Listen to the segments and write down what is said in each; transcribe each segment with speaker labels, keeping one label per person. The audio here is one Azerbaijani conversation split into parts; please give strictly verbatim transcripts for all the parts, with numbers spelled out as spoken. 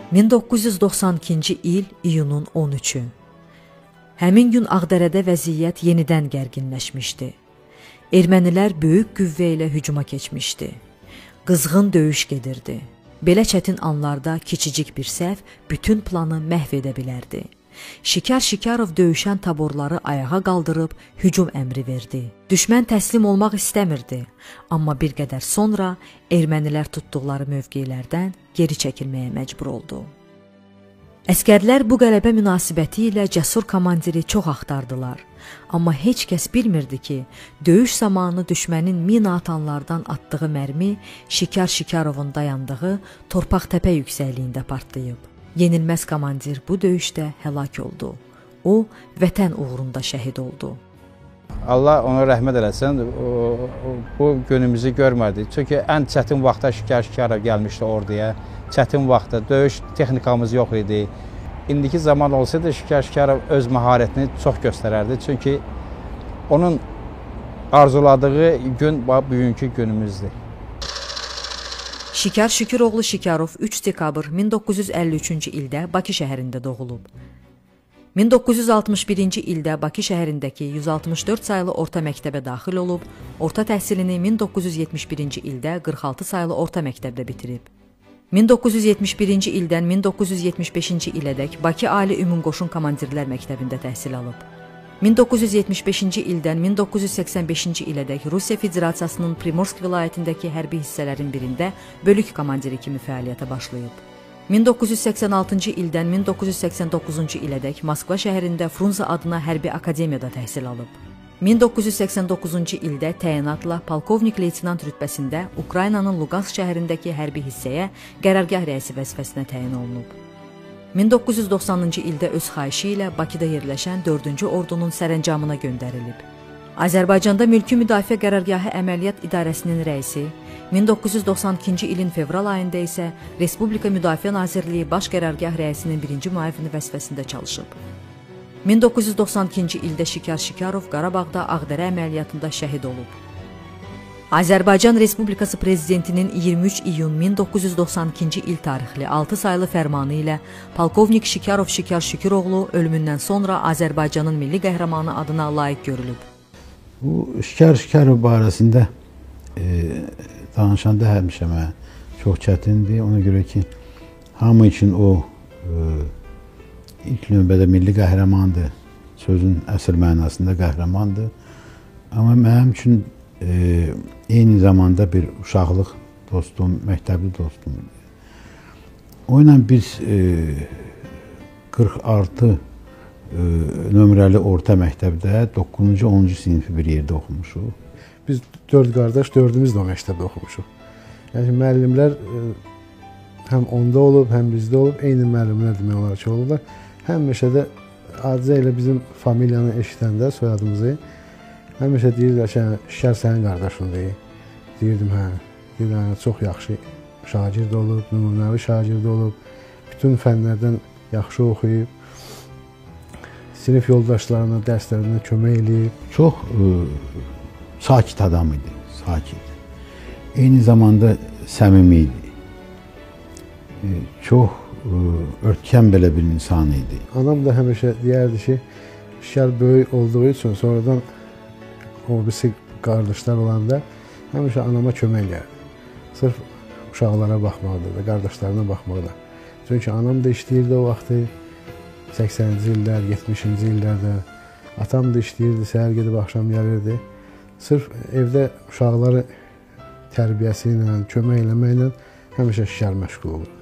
Speaker 1: min doqquz yüz doxsan ikinci il iyunun on üçü. Həmin gün Ağdərədə vəziyyət yenidən gərginləşmişdi. Ermənilər böyük qüvvə ilə hücuma keçmişdi. Qızğın döyüş gedirdi. Belə çətin anlarda kiçicik bir səhv bütün planı məhv edə bilərdi. Şikar Şikarov döyüşən taborları ayağa qaldırıb hücum əmri verdi. Düşmən təslim olmaq istəmirdi, amma bir qədər sonra ermənilər tutduqları mövqelərdən geri çəkilməyə məcbur oldu. Əskərlər bu qələbə münasibəti ilə cəsur komandiri çox axtardılar, amma heç kəs bilmirdi ki, döyüş zamanı düşmənin mina atanlardan atdığı mərmi Şikar Şikarovun dayandığı Torpaqtəpə yüksəkliyində partlayıb. Yenilməz komandir bu döyüşdə həlak oldu. O, vətən uğrunda şəhid oldu.
Speaker 2: Allah ona rəhmət eləsin, o, o, bu günümüzü görmədi. Çünki ən çətin vaxtda Şikar Şikarov gəlmişdi orduya. Çətin vaxtda döyüş texnikamız yox idi. İndiki zaman olsaydı Şikar Şikarov öz məharətini çox göstərərdi. Çünki onun arzuladığı gün bugünkü günümüzdür.
Speaker 1: Şikar Şükuroğlu Şikarov üç dekabr min doqquz yüz əlli üçüncü ildə Bakı şəhərində doğulub. min doqquz yüz altmış birinci ildə Bakı şəhərindəki yüz altmış dörd saylı orta məktəbə daxil olub, orta təhsilini min doqquz yüz yetmiş birinci ildə qırx altı saylı orta məktəbdə bitirib. min doqquz yüz yetmiş birinci ildən min doqquz yüz yetmiş beşinci ilədək Bakı Ali Ümumqoşun Komandirlər Məktəbində təhsil alıb. min doqquz yüz yetmiş beşinci ildən min doqquz yüz səksən beşinci ilədək Rusiya Federasiyasının Primorsk vilayətindəki hərbi hissələrin birində bölük komandiri kimi fəaliyyətə başlayıb. min doqquz yüz səksən altıncı ildən min doqquz yüz səksən doqquzuncu ilədək Moskva şəhərində Frunze adına hərbi akademiyada təhsil alıb. min doqquz yüz səksən doqquzuncu ildə təyinatla polkovnik leytenant rütbəsində Ukraynanın Luqansk şəhərindəki hərbi hissəyə qərargah rəisi vəzifəsinə təyin olunub. min doqquz yüz doxsanıncı ildə öz xahişi ilə Bakıda yerləşən dördüncü ordunun sərəncamına göndərilib. Azərbaycanda Mülki Müdafiə Qərargahı Əməliyyat İdarəsinin rəisi, min doqquz yüz doxsan ikinci ilin fevral ayında isə Respublika Müdafiə Nazirliyi Baş Qərargah rəisinin birinci müavini vəzifəsində çalışıb. min doqquz yüz doxsan ikinci ildə Şikar Şikarov Qarabağda Ağdərə əməliyyatında şəhid olub. Azərbaycan Respublikası Prezidentinin iyirmi üç iyun min doqquz yüz doxsan ikinci il tarixli altı saylı fərmanı ilə polkovnik Şikarov Şikar Şükuroğlu ölümündən sonra Azərbaycanın milli qəhrəmanı adına layiq görülüb.
Speaker 3: Bu Şikar Şikarov barəsində e, danışanda həmişə mənə çox çətindir. Ona görə ki, hamı üçün o e, ilk növbədə milli qəhrəmandır. Sözün əsl mənasında qəhrəmandır. Amma mənim üçün e, eyni zamanda bir uşaqlıq dostum, məktəbli dostum. O ilə biz e, qırx altı e, nömrəli orta məktəbdə doqquzuncu onuncu sinifi bir yerdə oxumuşuq.
Speaker 4: Biz dörd qardaş, dördümüz də o məktəbdə oxumuşuq. Yəni müəllimlər e, həm onda olub, həm bizdə olub, eyni müəllimlər demək olar ki, olurlar. Həmişə də aciz ilə bizim familiyanı eşidəndə, soyadımızı, həmişə deyirlər ki, Şikar sənin qardaşındır. Deyirdim, hə, deyirlər, çox yaxşı şagird olub, nümunəvi şagird olub, bütün fənlərdən yaxşı oxuyub, sinif yoldaşlarına, dərslərinə kömək eləyib.
Speaker 3: Çox e, sakit adam idi, sakit. Eyni zamanda səmimi idi. E, çox e, örtkən belə bir insan idi.
Speaker 4: Anam da həmişə deyərdi ki, Şikar böyük olduğu üçün sonradan o birisi qardaşlar olanda həmişə anama kömək eləyərdi. Sırf uşaqlara baxmaqda da, qardaşlarına baxmaqda. Çünki anam da işləyirdi o vaxtı, səksəninci illər, yetmişinci illərdə. Atam da işləyirdi, səhər gedib axşam gəlirdi. Sırf evdə uşaqları tərbiyəsi ilə, kömək eləməklə həmişə Şikar məşğul olurdu.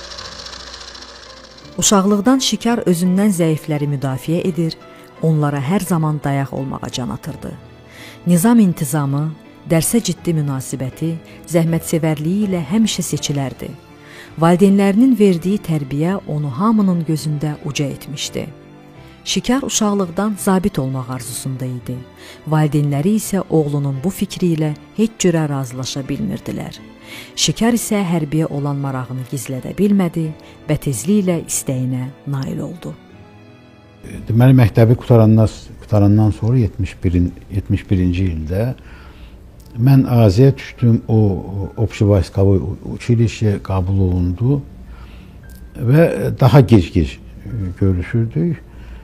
Speaker 1: Uşaqlıqdan Şikar özündən zəifləri müdafiə edir, onlara hər zaman dayaq olmağa can atırdı. Nizam intizamı, dərsə ciddi münasibəti, zəhmətsevərliyi ilə həmişə seçilərdi. Valideynlərinin verdiyi tərbiyə onu hamının gözündə uca etmişdi. Şikar uşaqlıqdan zabit olmaq arzusunda idi. Valideynləri isə oğlunun bu fikri ilə heç cürə razılaşa bilmirdilər. Şikar isə hərbiyə olan marağını gizlədə bilmədi və tezliklə istəyinə nail oldu.
Speaker 3: Deməli, məktəbi qutarandan, qutarandan sonra yetmiş birinci ildə mən Aziyə düşdüm, o Общевойсковой училище qəbul olundu. və daha gec-gec görüşürdük.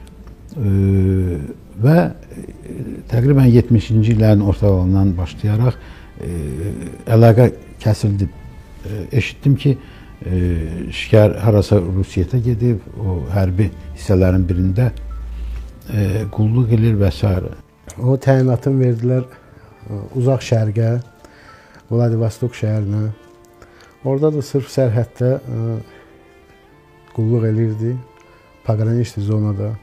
Speaker 3: Və təqribən yetmişinci illərin ortalarından başlayaraq əlaqə kəsildi. Eşitdim ki, Şikər harasa Rusiyyətə gedib, o hərbi hissələrin birində qulluq edir və s.
Speaker 4: O təyinatını verdilər uzaq şərqə, Vladivostok şəhərinə. Orada da sırf sərhəddə qulluq edirdi, paqraniçli zonada.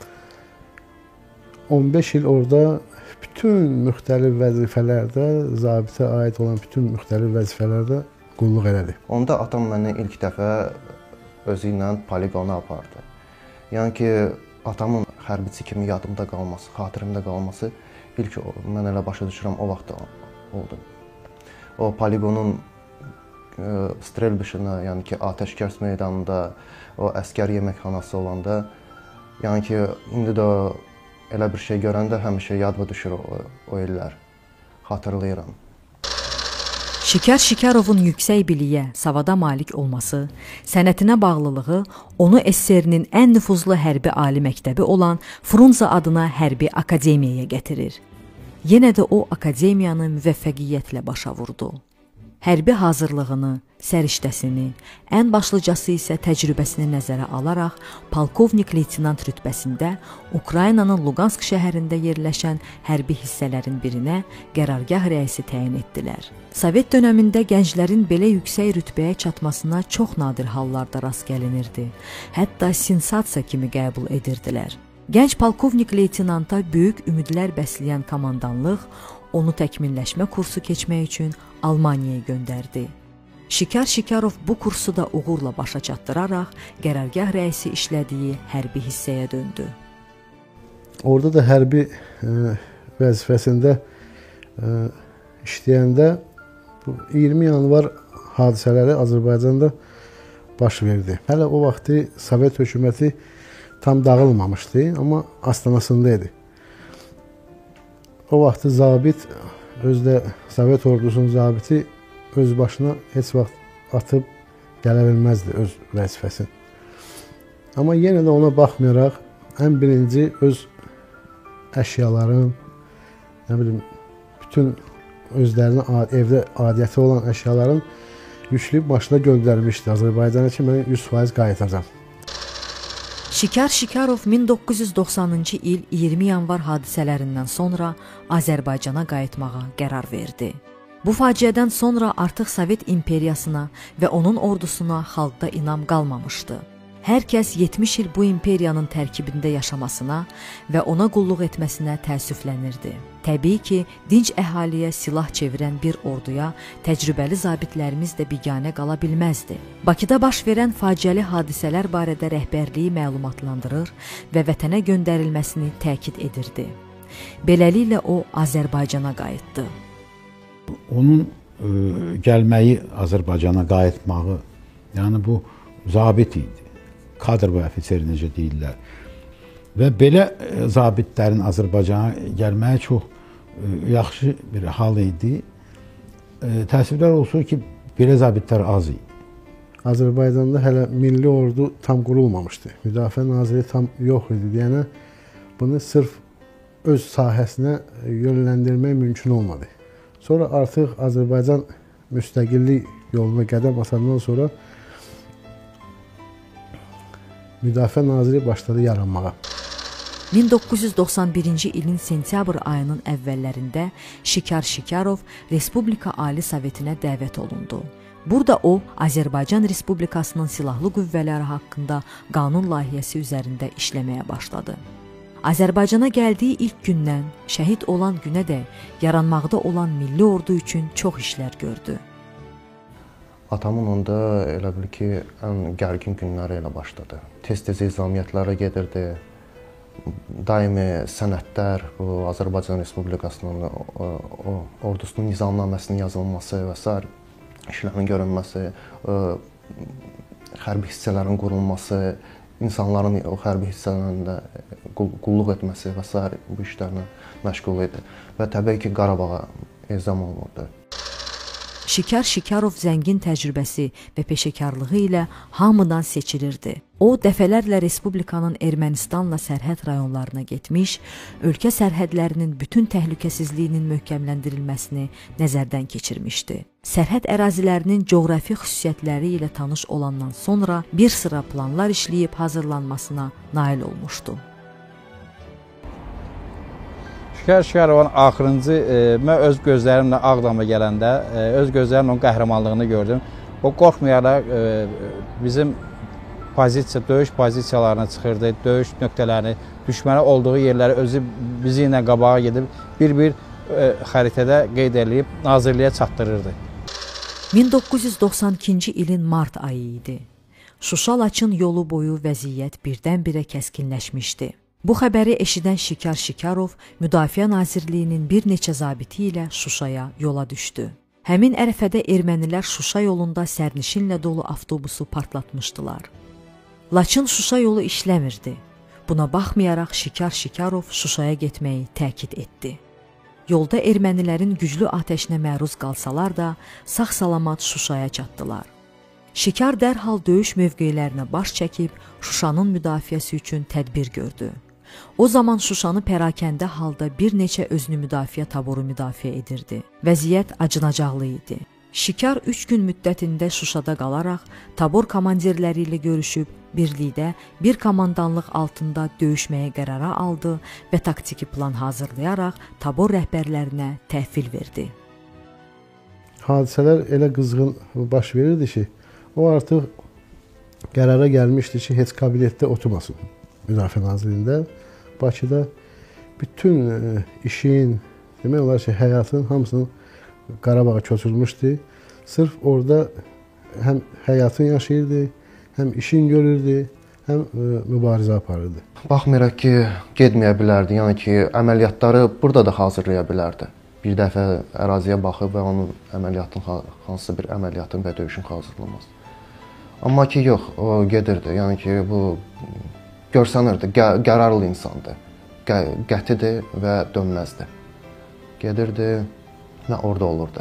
Speaker 4: on beş il orada bütün müxtəlif vəzifələrdə, zabitə aid olan bütün müxtəlif vəzifələrdə qulluq elədi.
Speaker 5: Onda atam məni ilk dəfə özü ilə poligona apardı. Yəni ki, atamın hərbiçi kimi yadımda qalması, xatirimdə qalması ilk mən elə başa düşürəm o vaxt oldu. O poligonun strelbişinə, yəni ki, atəşkəs meydanında, o əskər yeməkxanası olanda, yəni ki, indi də elə bir şey görəndə həmişə yadıma düşür o, o illər. Xatırlayıram.
Speaker 1: Şikər Şikərovun yüksək biliyə, savada malik olması, sənətinə bağlılığı onu S S R-nin ən nüfuzlu hərbi ali məktəbi olan Frunze adına hərbi akademiyaya gətirir. Yenə də o akademiyanı müvəffəqiyyətlə başa vurdu. Hərbi hazırlığını, səriştəsini, ən başlıcası isə təcrübəsini nəzərə alaraq polkovnik-leytenant rütbəsində Ukraynanın Luqansk şəhərində yerləşən hərbi hissələrin birinə qərargah rəisi təyin etdilər. Sovet dönəmində gənclərin belə yüksək rütbəyə çatmasına çox nadir hallarda rast gəlinirdi. Hətta sensasiya kimi qəbul edirdilər. Gənc polkovnik-leytenanta böyük ümidlər bəsləyən komandanlıq onu təkmilləşmə kursu keçmək üçün Almaniyaya göndərdi. Şikər Şikərov bu kursu da uğurla başa çatdıraraq qərargah rəisi işlədiyi hərbi hissəyə döndü.
Speaker 4: Orada da hərbi e, vəzifəsində e, işləyəndə iyirmi yanvar hadisələri Azərbaycanda baş verdi. Hələ o vaxtı Sovet hökuməti tam dağılmamışdı, amma astanasında idi. O vaxtı zabit, özdə Sovet ordusunun zabiti öz başına heç vaxt atıb gələ bilməzdi öz vəzifəsini. Amma yenə də ona baxmayaraq, ən birinci öz əşyaların, nə bilim, bütün özlərinin evdə adiyyəti olan əşyaların yükləyib maşına göndərmişdi Azərbaycana ki, mən yüz faiz qayıtacam.
Speaker 1: Şikər Şikərov min doqquz yüz doxsanıncı il iyirmi yanvar hadisələrindən sonra Azərbaycana qayıtmağa qərar verdi. Bu faciədən sonra artıq Sovet imperiyasına və onun ordusuna xalqda inam qalmamışdı. Hər kəs yetmiş il bu imperiyanın tərkibində yaşamasına və ona qulluq etməsinə təəssüflənirdi. Təbii ki, dinc əhaliyə silah çevirən bir orduya təcrübəli zabitlərimiz də biganə qala bilməzdi. Bakıda baş verən faciəli hadisələr barədə rəhbərliyi məlumatlandırır və vətənə göndərilməsini təkid edirdi. Beləliklə o Azərbaycana qayıtdı.
Speaker 3: Onun e, gəlməyi, Azərbaycana qayıtmağı, yəni bu zabit idi. Kadr və ofisər necə deyirlər. Və belə e, zabitlərin Azərbaycana gəlməyi çox e, yaxşı bir hal idi. E, təəssüflər olsun ki, belə zabitlər az idi.
Speaker 4: Azərbaycanda hələ milli ordu tam qurulmamışdı. Müdafiə naziri tam yox idi deyənə bunu sırf öz sahəsinə yönləndirmək mümkün olmadı. Sonra artıq Azərbaycan müstəqillik yoluna qədəm atandan sonra Müdafiə naziri başladı yaranmağa.
Speaker 1: min doqquz yüz doxsan birinci ilin sentyabr ayının əvvəllərində Şikər Şikərov Respublika Ali Sovetinə dəvət olundu. Burada o, Azərbaycan Respublikasının silahlı qüvvələri haqqında qanun layihəsi üzərində işləməyə başladı. Azərbaycana gəldiyi ilk gündən şəhid olan günədək yaranmaqda olan milli ordu üçün çox işlər gördü.
Speaker 5: Atamın onda elə bil ki, ən gərgin günləri ilə başladı. Tez-tez izamiyyətlərə gedirdi. Daimi sənədlər, bu Azərbaycan Respublikasının o, o, ordusunun nizamnaməsinin yazılması və s. işlərin görünməsi, o, hərbi hissələrin qurulması, insanların o hərbi hissələrində qulluq etməsi və s. bu işlərlə məşğul idi. Və təbii ki, Qarabağa ezam olunurdu.
Speaker 1: Şikar Şikarov zəngin təcrübəsi və peşəkarlığı ilə hamıdan seçilirdi. O, dəfələrlə Respublikanın Ermənistanla sərhəd rayonlarına getmiş, ölkə sərhədlərinin bütün təhlükəsizliyinin möhkəmləndirilməsini nəzərdən keçirmişdi. Sərhəd ərazilərinin coğrafi xüsusiyyətləri ilə tanış olandan sonra bir sıra planlar işləyib hazırlanmasına nail olmuşdu.
Speaker 2: Şikar Şikarovun axırıncı, e, mən öz gözlərimlə Ağdama gələndə, e, öz gözlərimlə onun qəhrəmanlığını gördüm. O qorxmayaraq e, bizim pozisiya, döyüş pozisiyalarına çıxırdı, döyüş nöqtələrini, düşmənə olduğu yerləri özü bizi ilə qabağa gedib bir-bir e, xəritədə qeyd edib nazirliyə çatdırırdı.
Speaker 1: min doqquz yüz doxsan ikinci ilin mart ayı idi. Şuşa-Laçın yolu boyu vəziyyət birdən-birə kəskinləşmişdi. Bu xəbəri eşidən Şikar Şikarov Müdafiə Nazirliyinin bir neçə zabiti ilə Şuşaya yola düşdü. Həmin ərəfədə ermənilər Şuşa yolunda sərnişinlə dolu avtobusu partlatmışdılar. Laçın-Şuşa yolu işləmirdi. Buna baxmayaraq Şikar Şikarov Şuşaya getməyi təkid etdi. Yolda ermənilərin güclü atəşinə məruz qalsalar da sağ-salamat Şuşaya çatdılar. Şikar dərhal döyüş mövqelərinə baş çəkib Şuşanın müdafiəsi üçün tədbir gördü. O zaman Şuşanı pərakəndə halda bir neçə özünü müdafiə taboru müdafiə edirdi. Vəziyyət acınacaqlı idi. Şikar üç gün müddətində Şuşada qalaraq tabor komandirləri ilə görüşüb birlikdə bir komandanlıq altında döyüşməyə qərara aldı və taktiki plan hazırlayaraq tabor rəhbərlərinə təhvil verdi.
Speaker 4: Hadisələr elə qızğın baş verirdi ki, o artıq qərara gəlmişdi ki, heç kabinetdə oturmasın Müdafiə Nazirliyində. Bakıda bütün işin, demək olar ki, həyatın hamısını Qarabağa köçürmüşdü. Sırf orada həm həyatını yaşayırdı, həm işin görürdü, həm mübarizə aparırdı.
Speaker 5: Baxmayaraq ki, getməyə bilərdi, yəni ki, əməliyyatları burada da hazırlaya bilərdi. Bir dəfə əraziyə baxıb və onun əməliyyatın, hansısa bir əməliyyatın və döyüşün hazırlanması. Amma ki, yox, o gedirdi, yəni ki, bu görsənirdi, gə qərarlı insandır, Gə qətidir və dönməzdi. Gedirdi və orada olurdu.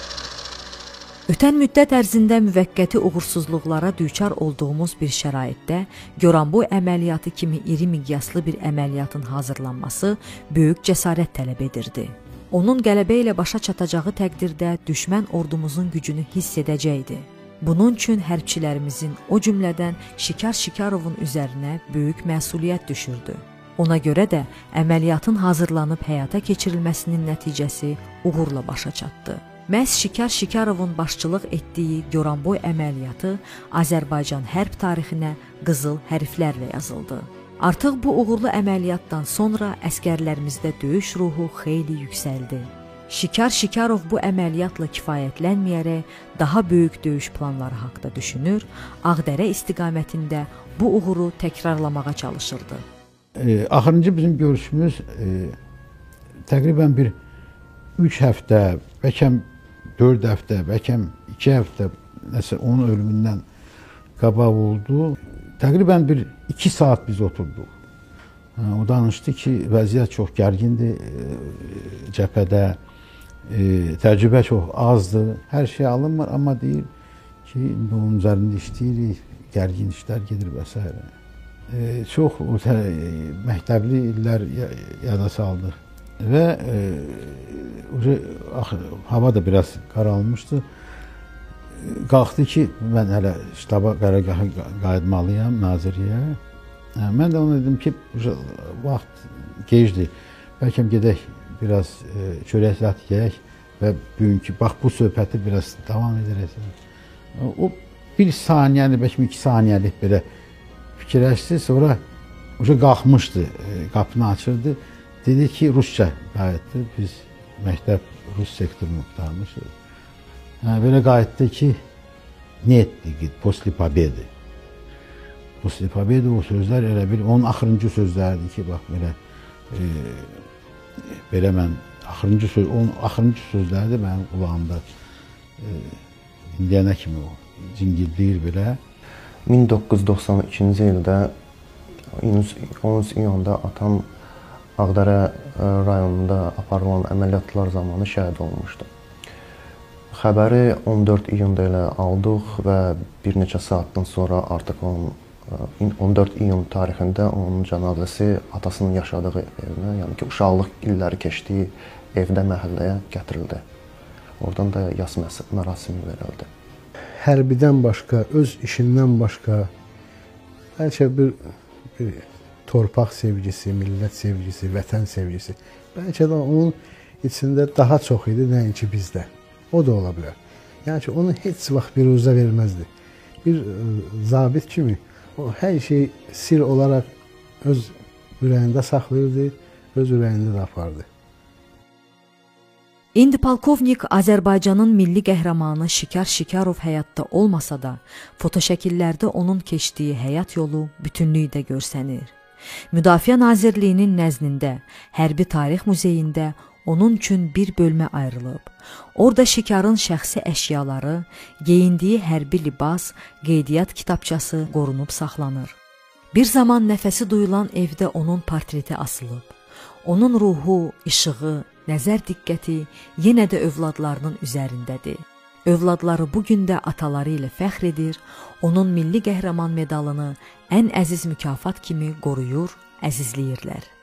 Speaker 1: Ötən müddət ərzində müvəqqəti uğursuzluqlara düçar olduğumuz bir şəraitdə Goranboy əməliyyatı kimi iri miqyaslı bir əməliyyatın hazırlanması böyük cəsarət tələb edirdi. Onun qələbə ilə başa çatacağı təqdirdə düşmən ordumuzun gücünü hiss edəcəkdi. Bunun üçün hərbçilərimizin, o cümlədən Şikar Şikarovun üzərinə böyük məsuliyyət düşürdü. Ona görə də əməliyyatın hazırlanıb həyata keçirilməsinin nəticəsi uğurla başa çatdı. Məhz Şikar Şikarovun başçılıq etdiyi Goranboy əməliyyatı Azərbaycan hərb tarixinə qızıl hərflərlə yazıldı. Artıq bu uğurlu əməliyyatdan sonra əskərlərimizdə döyüş ruhu xeyli yüksəldi. Şikar Şikarov bu əməliyyatla kifayətlənməyərək daha böyük döyüş planları haqqında düşünür, Ağdərə istiqamətində bu uğuru təkrarlamağa çalışırdı.
Speaker 3: E, axırıncı bizim görüşümüz e, təqribən bir üç həftə, bəlkə dörd həftə, bəlkə iki həftə nəsə onun ölümündən qabaq oldu. Təqribən bir iki saat biz oturduq. O danışdı ki, vəziyyət çox gərgindir, e, cəbhədə e, təcrübə çox azdır, hər şey alınmır, amma deyir ki, onun üzərində işləyirik, gərgin işlər gedir və s. E, çox o, tə, məktəbli illər yada saldıq və e, ax, hava da biraz qaralmışdı. Qalxdı ki, mən hələ ştaba qərargaha qayıtmalıyam, nazirliyə. Mən də ona dedim ki, vaxt gecdir, bəlkə gedək, biraz e, çörək zat yeyək və bugünkü, bax bu söhbəti biraz davam edərək. O bir saniyəli, bəlkə iki saniyəlik belə fikirləşdi, sonra uca qalxmışdı, e, qapını açırdı, dedi ki, Rusça qayıtdı, biz məktəb Rus sektorunu qutarmışıq. Yəni, belə qayıtdı ki, ne etdik, posli pobedi. Posli pobedi o sözlər elə bir, onun axırıncı sözlərdir ki, bax, belə, e, belə mən, axırıncı söz, onun axırıncı sözlərdir mənim qulağımda, e, indiyənə kimi o, cingildiyir belə.
Speaker 5: min doqquz yüz doxsan ikinci ildə on üç iyunda atam Ağdərə rayonunda aparılan əməliyyatlar zamanı şəhid olmuşdu. Xəbəri on dörd iyunda elə aldıq və bir neçə saatdan sonra artıq onun on dörd iyun tarixində onun cənazəsi atasının yaşadığı evinə, yəni ki, uşaqlıq illəri keçdiyi evdə məhəlləyə gətirildi. Oradan da yas mərasimi verildi.
Speaker 4: Hərbidən başqa, öz işindən başqa, bəlkə bir, bir torpaq sevgisi, millət sevgisi, vətən sevgisi, bəlkə də onun içində daha çox idi, nəinki bizdə. O da ola bilər. Yəni ki, onu heç vaxt bir uza verməzdi. Bir zabit kimi o hər şey sir olaraq öz ürəyində saxlayırdı, öz ürəyində də apardı.
Speaker 1: İndi polkovnik Azərbaycanın milli qəhrəmanı Şikar Şikarov həyatda olmasa da, fotoşəkillərdə onun keçdiyi həyat yolu bütünlükdə görsənir. Müdafiə Nazirliyinin nəzdində, Hərbi Tarix Muzeyində onun üçün bir bölmə ayrılıb. Orada Şikarın şəxsi əşyaları, geyindiyi hərbi libas, qeydiyyat kitabçası qorunub saxlanır. Bir zaman nəfəsi duyulan evdə onun portreti asılıb. Onun ruhu, işığı, nəzər diqqəti yenə də övladlarının üzərindədir. Övladları bugün də ataları ilə fəxr edir, onun milli qəhrəman medalını ən əziz mükafat kimi qoruyur, əzizləyirlər.